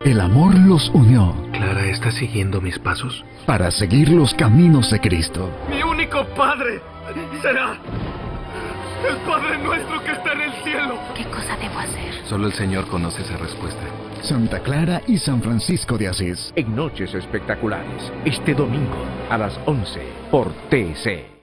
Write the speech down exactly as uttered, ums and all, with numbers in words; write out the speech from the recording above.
El amor los unió. ¿Clara está siguiendo mis pasos? Para seguir los caminos de Cristo. Mi único padre será el Padre nuestro que está en el cielo. ¿Qué cosa debo hacer? Solo el Señor conoce esa respuesta. Santa Clara y San Francisco de Asís. En Noches Espectaculares, este domingo a las once por T C.